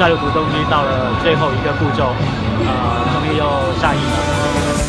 的鼓动机到了最后一个步骤，终于又下映了。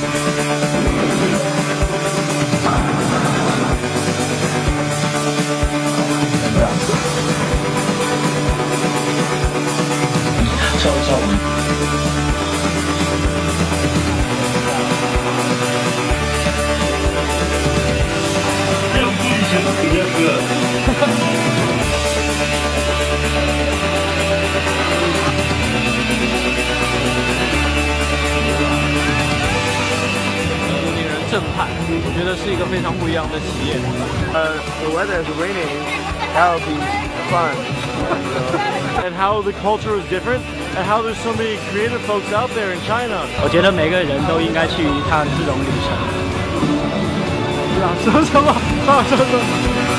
震撼，我觉得是一个非常不一样的体验。 The weather is raining, that would be fun. And how the culture is different, and how there's so many creative folks out there in China. 我觉得每个人都应该去一趟这种旅程。 说什么？